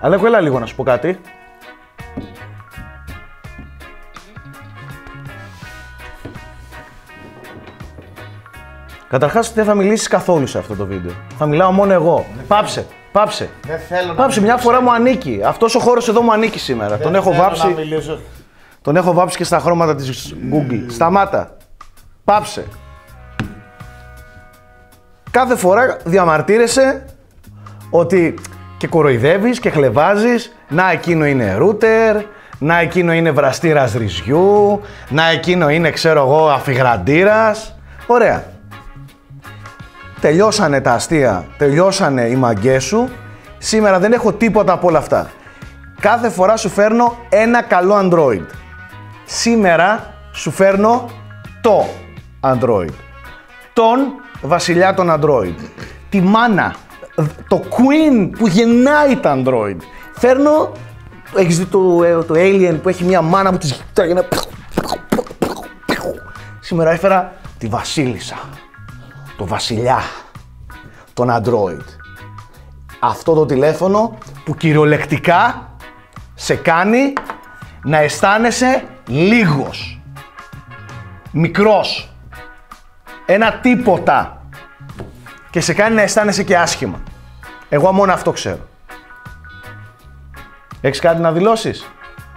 Αλέκο, έλα λίγο να σου πω κάτι. Καταρχάς δεν θα μιλήσεις καθόλου σε αυτό το βίντεο. Θα μιλάω μόνο εγώ. Πάψε, πάψε. Δεν θέλω πάψε, μια φορά μου ανήκει. Αυτός ο χώρος εδώ μου ανήκει σήμερα. Τον έχω βάψει. Τον έχω βάψει και στα χρώματα της Google. Σταμάτα. Πάψε. Κάθε φορά διαμαρτύρεσαι ότι και κοροϊδεύεις και χλεβάζεις. Να εκείνο είναι router, να εκείνο είναι βραστήρας ρυζιού, να εκείνο είναι ξέρω εγώ αφιγραντήρας. Ωραία. Τελειώσανε τα αστεία, τελειώσανε οι μαγκές σου. Σήμερα δεν έχω τίποτα από όλα αυτά. Κάθε φορά σου φέρνω ένα καλό Android. Σήμερα σου φέρνω το Android. Τον βασιλιά των Android. Τη μάνα, το queen που γεννάει τα Android. Φέρνω, έχεις δει το Alien που έχει μια μάνα που της τράγει. Σήμερα έφερα τη βασίλισσα, το βασιλιά, τον Android. Αυτό το τηλέφωνο που κυριολεκτικά σε κάνει να αισθάνεσαι λίγος, μικρός, ένα τίποτα και σε κάνει να αισθάνεσαι και άσχημα. Εγώ μόνο αυτό ξέρω. Έχεις κάτι να δηλώσεις?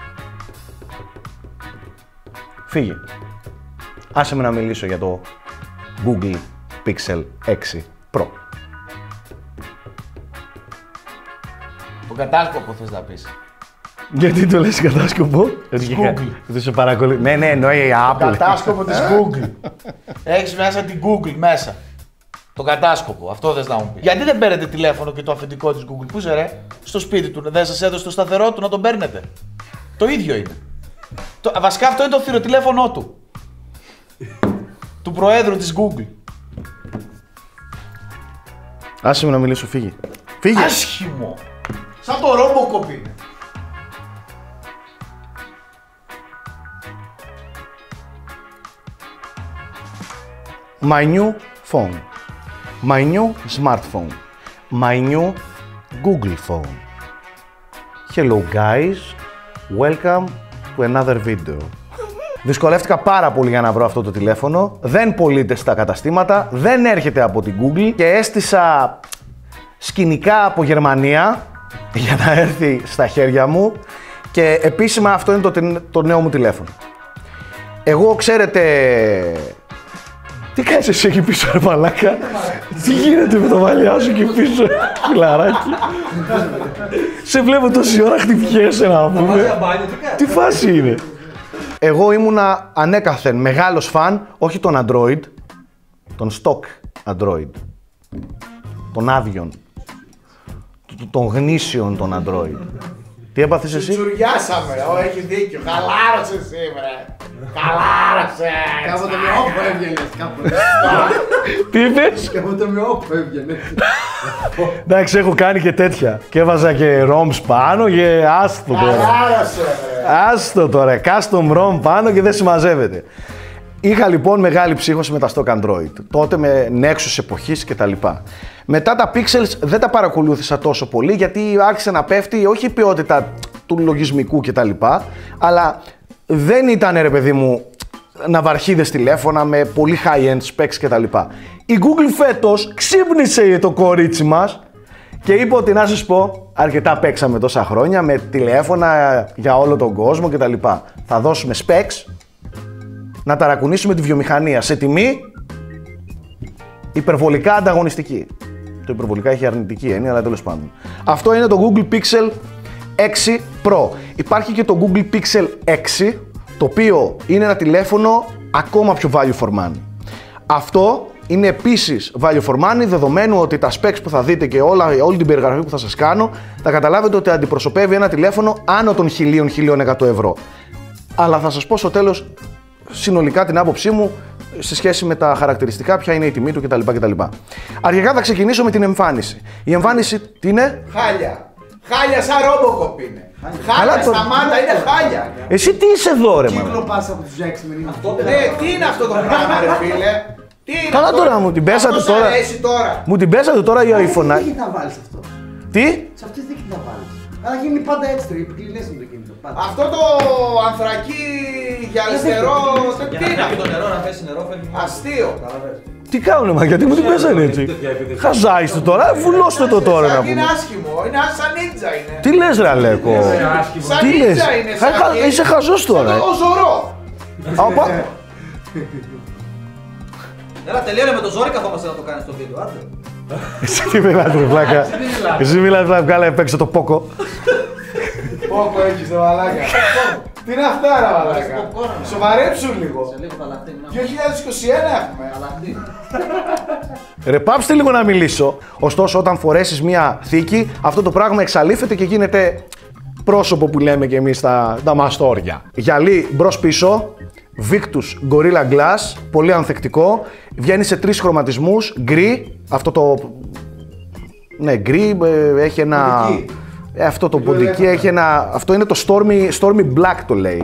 Φύγε. Άσε με να μιλήσω για το Google Pixel 6 Pro. Τον κατάσκοπο θες να πεις. Γιατί το λες κατάσκοπο? Google. Δεν σε παρακολουθεί. Ναι, εννοεί η Apple. Το κατάσκοπο της Google. Έχεις μέσα την Google μέσα. Το κατάσκοπο, αυτό θες να μου πεις. Γιατί δεν παίρνετε τηλέφωνο και το αφεντικό της Google? Πού είσαι ρε? Στο σπίτι του, δεν σας έδωσε το σταθερό του να τον παίρνετε. Το ίδιο είναι. Βασικά αυτό είναι το θηροτηλέφωνο του. Του προέδρου της Google. Άσε με να μιλήσω, φύγε. Φύγε. Άσχημο. Σαν το Robocop είναι. My new phone. My new smartphone. My new Google phone. Hello guys. Welcome to another video. Δυσκολεύτηκα πάρα πολύ για να βρω αυτό το τηλέφωνο. Δεν πωλείται στα καταστήματα, δεν έρχεται από την Google και έστησα σκηνικά από Γερμανία για να έρθει στα χέρια μου και επίσημα αυτό είναι το νέο μου τηλέφωνο. Εγώ ξέρετε... Τι κάνεις εσύ εκεί πίσω ρε μαλάκα? Τι γίνεται με το μαλλιά σου εκεί πίσω φιλαράκι? Σε βλέπω τόση ώρα χτυπιέσαι να πούμε. Τι φάση είναι? Εγώ ήμουνα ανέκαθεν μεγάλος φαν, όχι των Android, των stock Android, των άδειων, των γνήσιων των Android. Τι έπαθες εσύ? Τσουριάσαμε, έχει δίκιο, χαλάρωσε εσύ βρε. Χαλάρωσε! Κάποτε με όπου έβγαινες, κάποτε. Τι είπες? Κάποτε με όπου έβγαινες. Εντάξει, έχω κάνει και τέτοια. Και έβαζα και ROMs πάνω και άστο τώρα. Χαλάρωσε βρε. Άστο τώρα, custom ROM πάνω και δεν συμμαζεύεται. Είχα λοιπόν μεγάλη ψύχωση με τα stock Android. Τότε με Nexus εποχής και τα λοιπά. Μετά τα Pixels δεν τα παρακολούθησα τόσο πολύ γιατί άρχισε να πέφτει όχι η ποιότητα του λογισμικού και τα λοιπά, αλλά δεν ήταν ρε παιδί μου ναυαρχίδες τηλέφωνα με πολύ high-end specs και τα λοιπά. Η Google φέτος ξύπνησε το κορίτσι μας και είπε ότι να σας πω, αρκετά παίξαμε τόσα χρόνια με τηλέφωνα για όλο τον κόσμο και τα λοιπά. Θα δώσουμε specs να ταρακουνήσουμε τη βιομηχανία σε τιμή υπερβολικά ανταγωνιστική. Το υπερβολικά έχει αρνητική έννοια, αλλά τέλος πάντων. Αυτό είναι το Google Pixel 6 Pro. Υπάρχει και το Google Pixel 6, το οποίο είναι ένα τηλέφωνο ακόμα πιο value for money. Αυτό είναι επίσης value for money, δεδομένου ότι τα specs που θα δείτε και όλη την περιγραφή που θα σας κάνω, θα καταλάβετε ότι αντιπροσωπεύει ένα τηλέφωνο άνω των 1.100 ευρώ. Αλλά θα σας πω στο τέλος συνολικά την άποψή μου σε σχέση με τα χαρακτηριστικά, ποια είναι η τιμή του κτλ. Αρχικά θα ξεκινήσω με την εμφάνιση. Η εμφάνιση τι είναι? Χάλια. Χάλια σαν Robocop είναι. Χάλια στα μάτα είναι χάλια. Εσύ τι είσαι εδώ ρε μάνα? Κύκλο πάσα από τους X-Men. Τι είναι αυτό το πράγμα ρε φίλε? Τι είναι Καλά αυτό? τώρα μου την πέσατε Αυτό τώρα. αρέσει τώρα. Μου την πέσατε τώρα η iPhone. Τι να βάλεις αυτό. Τι? Σε αυτή τη δίκη να βάλεις. Αλλά γίνει πάντα έτσι, επικλινές με το κινητό. Αυτό το ανθρακί γυαλιστερό. Τι είναι αυτό? Το νερό, να θέσει νερό, φεύγει. Αστείο. Τι κάνουνε, μα γιατί μου την πέσανε έτσι. Χαζάιστε τώρα, βουλώστε το τώρα να Είναι πούμε. άσχημο, είναι σαν νίτζα είναι. Τι λες ρε Αλέκο. Σαν Τι λες. νίτζα είναι. σαν- Είσαι χαζός τώρα. Ο Ζωρό. Απα. Έλα, τελείωνε με το ζόρι, καθόμαστε να το κάνεις το βίντεο. Άντε. Εσύ τι μιλάς ρε βλάκα. Εσύ μιλάς βλάκα, βγάλε παίξε το πόκο. Πόκο έχεις το μαλάκα. Τι είναι αυτά ρε μαλάκα. Σοβαρέψου λίγο. Σε λίγο θα λαχτεί. 2021 έχουμε. Θα λαχτεί. Ρε πάψτε λίγο να μιλήσω. Ωστόσο όταν φορέσεις μία θήκη, αυτό το πράγμα εξαλείφεται και γίνεται πρόσωπο που λέμε και εμείς τα μαστόρια. Γυαλί μπρος πίσω, Victus Gorilla Glass, πολύ ανθεκτικό. Βγαίνει σε 3 χρωματισμούς, γκρι, αυτό το... Ναι, γκρι, έχει ένα... αυτό το ποντική έχει ένα... Αυτό είναι το Stormy Black το λέει.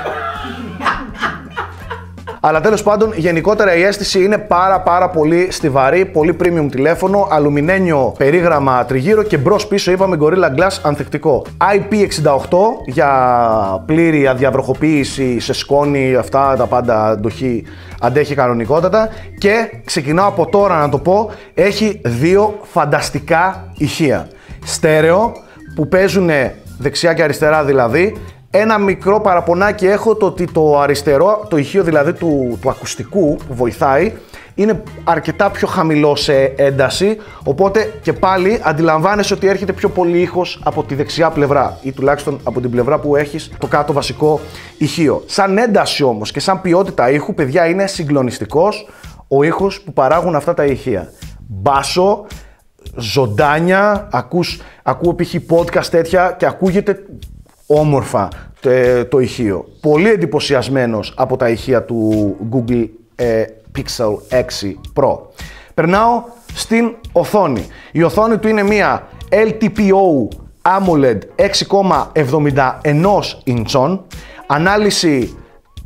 Αλλά τέλος πάντων, γενικότερα η αίσθηση είναι πάρα πολύ στιβαρή, πολύ premium τηλέφωνο, αλουμινένιο περίγραμμα τριγύρω και μπρος πίσω είπαμε Gorilla Glass ανθεκτικό. IP68 για πλήρη αδιαβροχοποίηση σε σκόνη, αυτά τα πάντα αντέχει κανονικότατα και ξεκινάω από τώρα να το πω, έχει 2 φανταστικά ηχεία. Στέρεο που παίζουν δεξιά και αριστερά δηλαδή. Ένα μικρό παραπονάκι έχω το ότι το αριστερό, το ηχείο δηλαδή του ακουστικού που βοηθάει, είναι αρκετά πιο χαμηλό σε ένταση, οπότε και πάλι αντιλαμβάνεσαι ότι έρχεται πιο πολύ ήχος από τη δεξιά πλευρά ή τουλάχιστον από την πλευρά που έχεις το κάτω βασικό ηχείο. Σαν ένταση όμως και σαν ποιότητα ήχου, παιδιά, είναι συγκλονιστικός ο ήχος που παράγουν αυτά τα ηχεία. Μπάσο, ζωντάνια, ακούω π.χ. podcast τέτοια και ακούγεται όμορφα το ηχείο. Πολύ εντυπωσιασμένος από τα ηχεία του Google Pixel 6 Pro. Περνάω στην οθόνη. Η οθόνη του είναι μια LTPO AMOLED 6,71 ιντσών, ανάλυση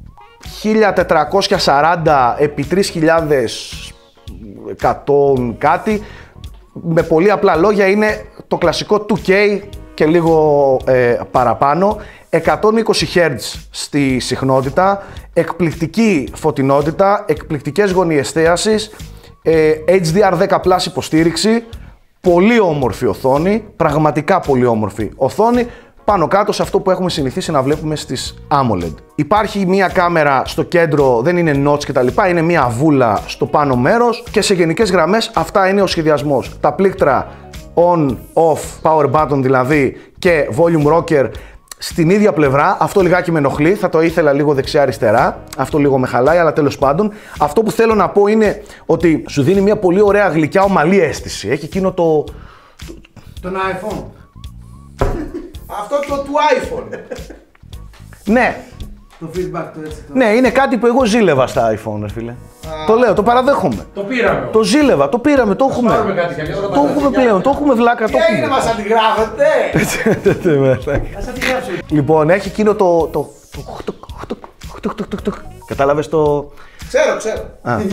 1440 επί 3100 κάτι. Με πολύ απλά λόγια είναι το κλασικό 2K και λίγο παραπάνω, 120 Hz στη συχνότητα, εκπληκτική φωτεινότητα, εκπληκτικές γωνίες εστίασης, HDR10+ υποστήριξη, πολύ όμορφη οθόνη, πραγματικά πολύ όμορφη οθόνη, πάνω κάτω σε αυτό που έχουμε συνηθίσει να βλέπουμε στις AMOLED. Υπάρχει μία κάμερα στο κέντρο, δεν είναι notch κτλ, είναι μία βούλα στο πάνω μέρος και σε γενικές γραμμές αυτά είναι ο σχεδιασμός. Τα πλήκτρα on, off, power button δηλαδή και volume rocker στην ίδια πλευρά, αυτό λιγάκι με ενοχλεί, θα το ήθελα λίγο δεξιά-αριστερά, αυτό λίγο με χαλάει, αλλά τέλος πάντων. Αυτό που θέλω να πω είναι ότι σου δίνει μια πολύ ωραία γλυκιά ομαλή αίσθηση. Έχει εκείνο το... Τον iPhone. Αυτό του iPhone. Ναι, Το feedback του έτσι. ναι, είναι κάτι που εγώ ζήλευα στα iPhone, φίλε. Το λέω, το παραδέχομαι. Το πήραμε. Το ζήλευα, το πήραμε, το έχουμε. Πάρουμε κάτι κι αλλιώς. Το έχουμε πλέον, το έχουμε βλάκα, το Τι έγινε, έχουμε. μας αντιγράφετε. Ας αντιγράψω. Λοιπόν, έχει εκείνο το... Κατάλαβες το... Ξέρω.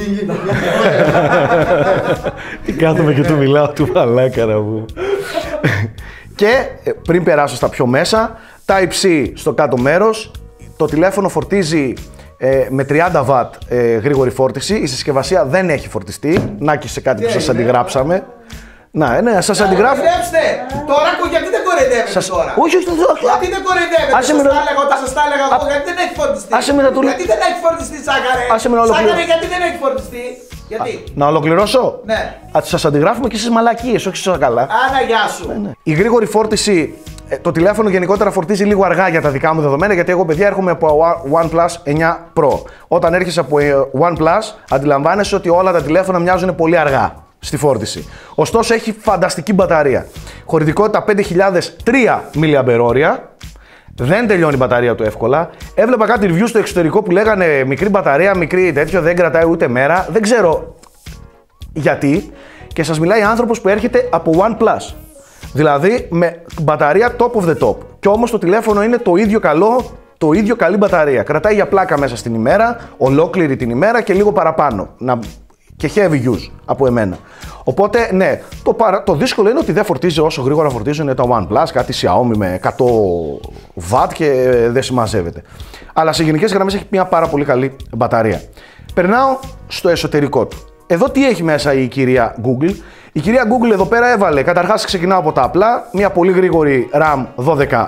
Τι κάθομαι και του μιλάω του μαλάκα να πούμε. Και πριν περάσω στα πιο μέσα, Type-C στο κάτω μέρος, το τηλέφωνο φορτίζει με 30W γρήγορη φόρτιση, η συσκευασία δεν έχει φορτιστεί, να και σε κάτι που σας αντιγράψαμε. Ναι, σας αντιγράφω. Κοροϊδέψτε! Τώρα γιατί δεν κοροϊδεύετε τώρα? Όχι, Γιατί δεν κοροϊδεύετε? Άσε Σας με τα να- έλεγα όταν σας τα έλεγα εγώ, γιατί δεν έχει φορτιστεί? Άσε με να του- Γιατί δεν έχει φορτιστεί, Σάκαρε? Άσε με να ολοκληρώσω. Σάκαρε, γιατί δεν έχει φορτιστεί? Γιατί? Να ολοκληρώσω. Ναι. Σας αντιγράφουμε και στις μαλακίες, όχι σε καλά. Άρα, γεια σου. Η γρήγορη φόρτιση, το τηλέφωνο γενικότερα φορτίζει λίγο αργά για τα δικά μου δεδομένα, γιατί εγώ, παιδιά, έρχομαι από OnePlus 9 Pro. Όταν έρχεσαι από OnePlus, αντιλαμβάνεσαι ότι όλα τα τηλέφωνα μοιάζουν πολύ αργά στη φόρτιση. Ωστόσο, έχει φανταστική μπαταρία. Χωρητικότητα 5003 mAh. Δεν τελειώνει η μπαταρία του εύκολα. Έβλεπα κάτι review στο εξωτερικό που λέγανε μικρή μπαταρία, μικρή τέτοιο, δεν κρατάει ούτε μέρα. Δεν ξέρω γιατί. Και σας μιλάει άνθρωπος που έρχεται από OnePlus. Δηλαδή με μπαταρία top of the top. Και όμως το τηλέφωνο είναι το ίδιο καλό, το ίδιο καλή μπαταρία. Κρατάει για πλάκα μέσα στην ημέρα, ολόκληρη την ημέρα και λίγο παραπάνω. και heavy use από εμένα. Οπότε, ναι, το δύσκολο είναι ότι δεν φορτίζει όσο γρήγορα φορτίζουν τα OnePlus, κάτι Xiaomi με 100 W και δεν συμμαζεύεται. Αλλά σε γενικές γραμμές έχει μια πάρα πολύ καλή μπαταρία. Περνάω στο εσωτερικό του. Εδώ τι έχει μέσα η κυρία Google. Η κυρία Google εδώ πέρα έβαλε, καταρχάς ξεκινάω από τα απλά, μια πολύ γρήγορη RAM 12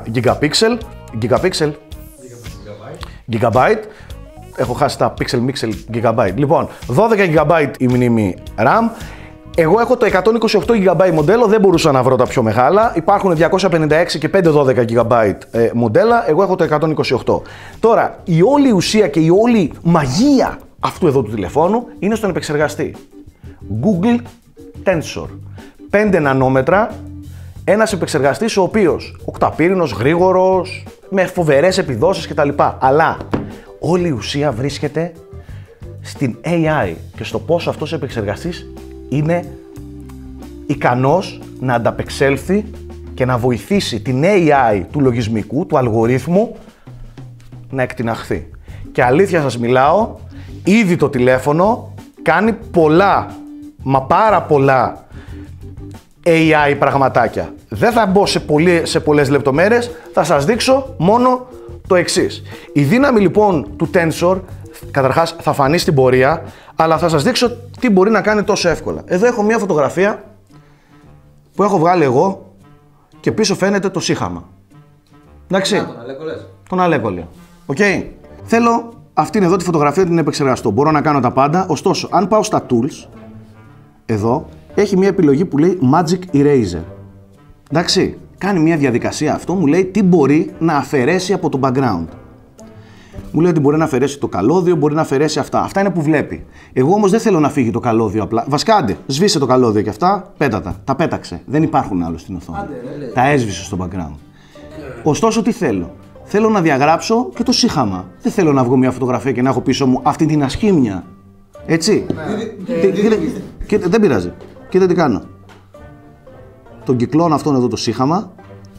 GB. Έχω χάσει τα pixel gigabyte. Λοιπόν, 12 GB η μνήμη RAM. Εγώ έχω το 128 GB μοντέλο, δεν μπορούσα να βρω τα πιο μεγάλα. Υπάρχουν 256 και 512 GB μοντέλα, εγώ έχω το 128. Τώρα, η όλη ουσία και η όλη μαγεία αυτού εδώ του τηλεφώνου είναι στον επεξεργαστή. Google Tensor. 5 νανόμετρα, ένας επεξεργαστής ο οποίος οκταπύρινος, γρήγορος, με φοβερές επιδόσεις κτλ. Αλλά όλη η ουσία βρίσκεται στην AI και στο πώς αυτός ο επεξεργαστής είναι ικανός να ανταπεξέλθει και να βοηθήσει την AI του λογισμικού, του αλγορίθμου, να εκτιναχθεί. Και αλήθεια σας μιλάω, ήδη το τηλέφωνο κάνει πολλά, μα πάρα πολλά AI πραγματάκια. Δεν θα μπω σε πολλές λεπτομέρειες, θα σας δείξω μόνο το εξής. Η δύναμη λοιπόν του Tensor, καταρχάς θα φανεί στην πορεία, αλλά θα σας δείξω τι μπορεί να κάνει τόσο εύκολα. Εδώ έχω μια φωτογραφία που έχω βγάλει εγώ και πίσω φαίνεται το σύχαμα. Εντάξει. Τον Αλέκολη. Οκ. Θέλω αυτήν εδώ τη φωτογραφία την επεξεργαστώ. Μπορώ να κάνω τα πάντα. Ωστόσο, αν πάω στα tools, εδώ έχει μια επιλογή που λέει Magic Eraser. Εντάξει. Κάνει μια διαδικασία αυτό, μου λέει τι μπορεί να αφαιρέσει από το background. Μου λέει ότι μπορεί να αφαιρέσει το καλώδιο, μπορεί να αφαιρέσει αυτά. Αυτά είναι που βλέπει. Εγώ όμως δεν θέλω να φύγει το καλώδιο απλά. Βασκάντε, σβήσε το καλώδιο και αυτά, πέτατα. Τα πέταξε. Δεν υπάρχουν άλλο στην οθόνη. Τα έσβησε στο background. Ωστόσο, τι θέλω. Θέλω να διαγράψω και το σύχαμα. Δεν θέλω να βγω μια φωτογραφία και να έχω πίσω μου αυτή την ασχήμια. Έτσι. Δεν πειράζει. Κοίτα τι κάνω. Τον κυκλώνω αυτόν εδώ το σύχαμα.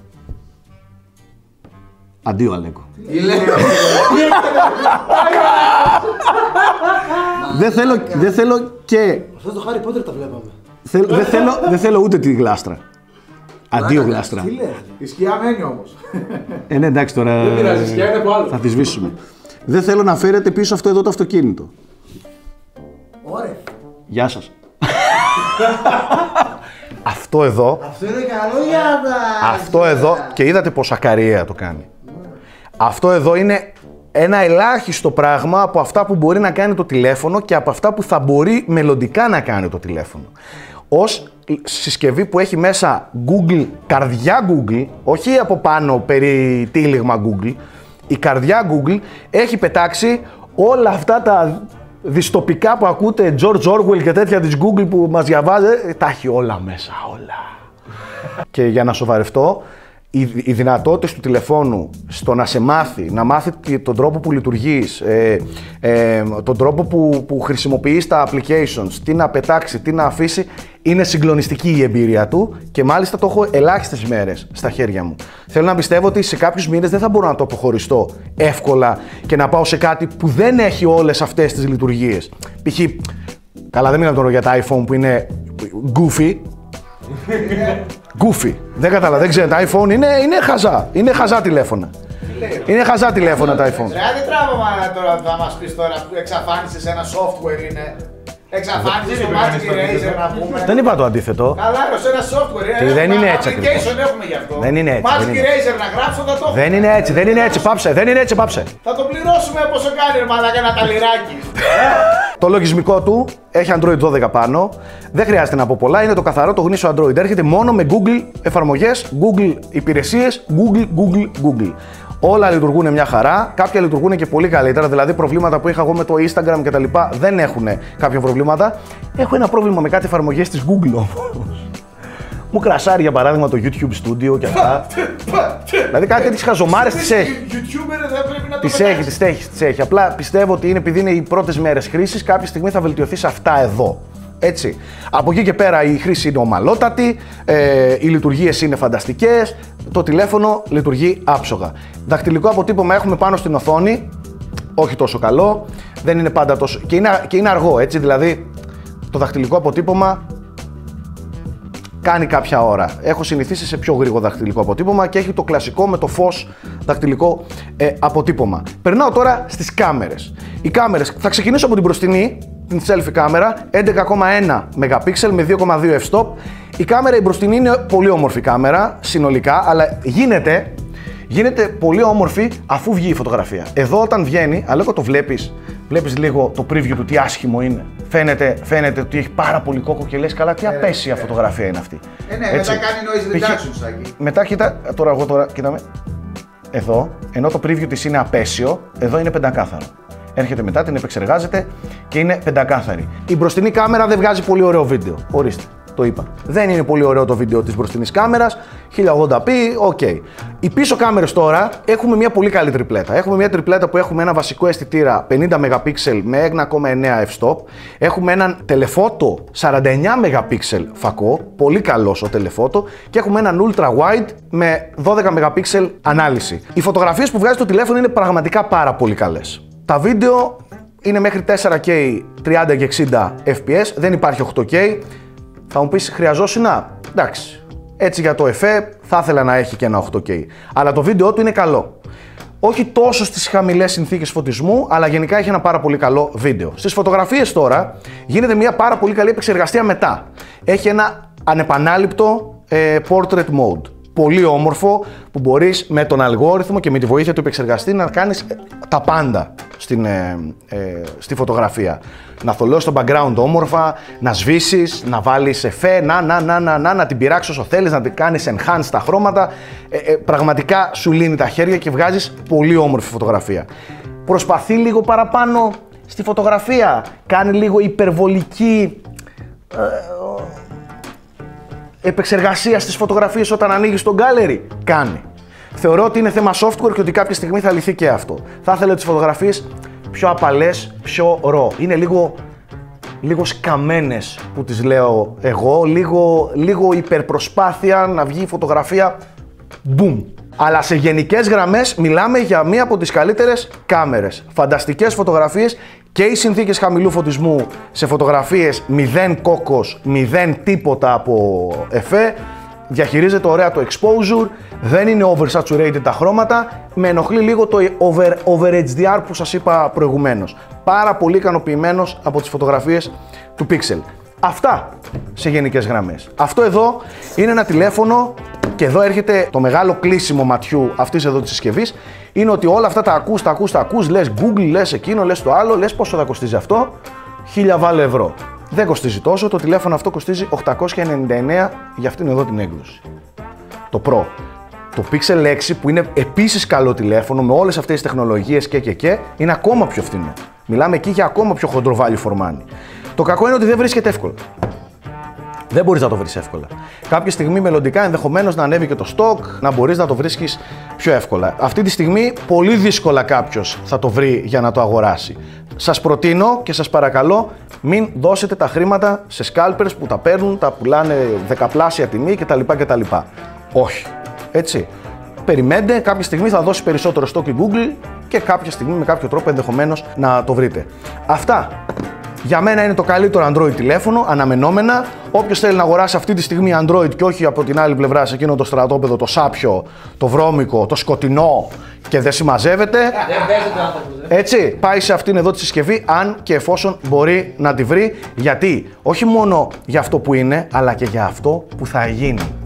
Αντίο Αλέκο. Δεν θέλω και... Αυτό το Harry Potter τα βλέπαμε. Δεν θέλω ούτε τη γλάστρα. Αντίο γλάστρα. Η σκιά μένει όμως. Ναι, εντάξει τώρα. Δεν πειράζει, η σκιά είναι από άλλο. Θα τη σβήσουμε. Δεν θέλω να φέρετε πίσω αυτό εδώ το αυτοκίνητο. Ωραία. Γεια σας. Αυτό εδώ. Αυτό είναι καλό για να... Αυτό εδώ. Και είδατε πόσα καριέρα το κάνει. Αυτό εδώ είναι ένα ελάχιστο πράγμα από αυτά που μπορεί να κάνει το τηλέφωνο και από αυτά που θα μπορεί μελλοντικά να κάνει το τηλέφωνο. Ως συσκευή που έχει μέσα Google, καρδιά Google, όχι από πάνω περί τύλιγμα Google, η καρδιά Google έχει πετάξει όλα αυτά τα δυστοπικά που ακούτε, George Orwell και τέτοια της Google που μας διαβάζει, τα έχει όλα μέσα, όλα. Και για να σοβαρευτώ, οι δυνατότητες του τηλεφώνου στο να σε μάθει, να μάθει τον τρόπο που λειτουργείς, τον τρόπο που χρησιμοποιείς τα applications, τι να πετάξει, τι να αφήσει, είναι συγκλονιστική η εμπειρία του και μάλιστα το έχω ελάχιστες μέρες στα χέρια μου. Θέλω να πιστεύω ότι σε κάποιους μήνες δεν θα μπορώ να το αποχωριστώ εύκολα και να πάω σε κάτι που δεν έχει όλες αυτές τις λειτουργίες. Π.χ. καλά, δεν μιλάμε τώρα για τα iPhone που είναι goofy. Goofy. Δεν κατάλαβα, δεν ξέρω. Τα iPhone είναι χαζά. Είναι χαζά τηλέφωνα. Είναι χαζά τηλέφωνα τα iPhone. Δεν τράβαμε τώρα θα μας πεις τώρα που εξαφάνισες ένα software είναι. Εξαφάνισες το Magic Eraser να πούμε. Δεν είπα το αντίθετο. Καλά, σε ένα software είναι. Δεν είναι έτσι ακριβώς. Application έχουμε γι' αυτό. Δεν είναι έτσι. Magic Eraser να γράψω θα το έχω. Δεν είναι έτσι, δεν είναι έτσι, πάψε. Δεν είναι έτσι, πάψε. Θα το πληρώσουμε πόσο κάνει ρε μαλάκα ένα ταλιράκι. Το λογισμικό του έχει Android 12 πάνω. Δεν χρειάζεται να πω πολλά, είναι το καθαρό, το γνήσιο Android. Έρχεται μόνο με Google εφαρμογές, Google υπηρεσίες, Google. Όλα λειτουργούν μια χαρά, κάποια λειτουργούν και πολύ καλύτερα. Δηλαδή, προβλήματα που είχα εγώ με το Instagram κτλ. Δεν έχουν κάποια προβλήματα. Έχω ένα πρόβλημα με κάτι εφαρμογές της Google όμως. Μου κρασάρει για παράδειγμα το YouTube Studio και αυτά. Δηλαδή, κάτι τέτοιες χαζομάρες τις έχει. Τις έχει. Απλά πιστεύω ότι είναι επειδή είναι οι πρώτες μέρες χρήσης, κάποια στιγμή θα βελτιωθεί σε αυτά εδώ. Έτσι. Από εκεί και πέρα η χρήση είναι ομαλότατη, οι λειτουργίες είναι φανταστικές, το τηλέφωνο λειτουργεί άψογα. Δακτυλικό αποτύπωμα έχουμε πάνω στην οθόνη, όχι τόσο καλό, δεν είναι πάντα τόσο... και είναι αργό, έτσι, δηλαδή το δαχτυλικό αποτύπωμα κάνει κάποια ώρα. Έχω συνηθίσει σε πιο γρήγορο δαχτυλικό αποτύπωμα και έχει το κλασικό με το φως δαχτυλικό αποτύπωμα. Περνάω τώρα στις κάμερες. Οι κάμερες, θα ξεκινήσω από την μπροστινή, την selfie κάμερα, 11,1 MP με 2,2 f-stop. Η κάμερα η μπροστινή είναι πολύ όμορφη κάμερα συνολικά, αλλά γίνεται πολύ όμορφη αφού βγει η φωτογραφία. Εδώ όταν βγαίνει, αλλά εγώ το βλέπεις λίγο το preview του τι άσχημο είναι. Φαίνεται ότι έχει πάρα πολύ κόκο και λες καλά τι απέσια φωτογραφία είναι αυτή. Ναι, μετά κάνει noise reduction Σάκη. Μετά κοίτα, κοίταμε. Εδώ, ενώ το preview της είναι απέσιο, εδώ είναι πεντακάθαρο. Έρχεται μετά, την επεξεργάζεται και είναι πεντακάθαρη. Η μπροστινή κάμερα δεν βγάζει πολύ ωραίο βίντεο. Ορίστε, το είπα. Δεν είναι πολύ ωραίο το βίντεο της μπροστινής κάμερας. 1080p, οκ. Οι πίσω κάμερες τώρα έχουμε μια πολύ καλή τριπλέτα. Έχουμε μια τριπλέτα που έχουμε ένα βασικό αισθητήρα 50 MP με 1,9 f-stop. Έχουμε έναν telephoto 49 MP φακό, πολύ καλός ο telephoto. Και έχουμε έναν ultra wide με 12 MP ανάλυση. Οι φωτογραφίες που βγάζει το τηλέφωνο είναι πραγματικά πάρα πολύ καλές. Τα βίντεο είναι μέχρι 4K 30 και 60 fps, δεν υπάρχει 8K. Θα μου πεις χρειαζόσουνα, εντάξει, έτσι για το εφέ θα ήθελα να έχει και ένα 8K. Αλλά το βίντεο του είναι καλό. Όχι τόσο στις χαμηλές συνθήκες φωτισμού, αλλά γενικά έχει ένα πάρα πολύ καλό βίντεο. Στις φωτογραφίες τώρα γίνεται μια πάρα πολύ καλή επεξεργασία μετά. Έχει ένα ανεπανάληπτο portrait mode. Πολύ όμορφο που μπορείς με τον αλγόριθμο και με τη βοήθεια του επεξεργαστή να κάνεις τα πάντα στη φωτογραφία. Να θολώσεις το background όμορφα, να σβήσεις, να βάλεις εφέ, να την πειράξεις όσο θέλεις, να την κάνεις enhance τα χρώματα. Πραγματικά σου λύνει τα χέρια και βγάζεις πολύ όμορφη φωτογραφία. Προσπαθεί λίγο παραπάνω στη φωτογραφία, κάνει λίγο υπερβολική επεξεργασία στις φωτογραφίες όταν ανοίγεις το gallery. Κάνει. Θεωρώ ότι είναι θέμα software και ότι κάποια στιγμή θα λυθεί και αυτό. Θα ήθελα τις φωτογραφίες πιο απαλές, πιο raw. Είναι λίγο σκαμμένες που τις λέω εγώ, λίγο υπερπροσπάθεια να βγει η φωτογραφία boom. Αλλά σε γενικές γραμμές μιλάμε για μία από τις καλύτερες κάμερες. Φανταστικές φωτογραφίες και οι συνθήκες χαμηλού φωτισμού σε φωτογραφίες 0 κόκκος, 0 τίποτα από εφέ. Διαχειρίζεται ωραία το exposure, δεν είναι oversaturated τα χρώματα, με ενοχλεί λίγο το over HDR που σας είπα προηγουμένως. Πάρα πολύ ικανοποιημένος από τις φωτογραφίες του Pixel. Αυτά σε γενικές γραμμές. Αυτό εδώ είναι ένα τηλέφωνο και εδώ έρχεται το μεγάλο κλείσιμο ματιού αυτής εδώ της συσκευής. Είναι ότι όλα αυτά τα ακούς, λες Google, λες εκείνο, λες το άλλο, λες πόσο θα κοστίζει αυτό, 1000 βάλε ευρώ. Δεν κοστίζει τόσο, το τηλέφωνο αυτό κοστίζει 899 για αυτήν εδώ την έκδοση. Το Pro. Το Pixel 6 που είναι επίσης καλό τηλέφωνο με όλες αυτές τις τεχνολογίες και είναι ακόμα πιο φθηνό. Μιλάμε εκεί για ακόμα πιο χοντρό value for money. Το κακό είναι ότι δεν βρίσκεται εύκολα. Δεν μπορείς να το βρεις εύκολα. Κάποια στιγμή μελλοντικά ενδεχομένως να ανέβει και το stock, να μπορείς να το βρίσκεις πιο εύκολα. Αυτή τη στιγμή πολύ δύσκολα κάποιος θα το βρει για να το αγοράσει. Σας προτείνω και σας παρακαλώ μην δώσετε τα χρήματα σε scalpers που τα παίρνουν, τα πουλάνε δεκαπλάσια τιμή κτλ. Όχι. Έτσι. Περιμένετε, κάποια στιγμή θα δώσει περισσότερο stock η Google και κάποια στιγμή με κάποιο τρόπο ενδεχομένως να το βρείτε. Αυτά. Για μένα είναι το καλύτερο Android τηλέφωνο, αναμενόμενα. Όποιος θέλει να αγοράσει αυτή τη στιγμή Android και όχι από την άλλη πλευρά σε εκείνο το στρατόπεδο, το σάπιο, το βρώμικο, το σκοτεινό και δεν συμμαζεύεται. Έτσι, πάει σε αυτήν εδώ τη συσκευή, αν και εφόσον μπορεί να τη βρει. Γιατί, όχι μόνο για αυτό που είναι, αλλά και για αυτό που θα γίνει.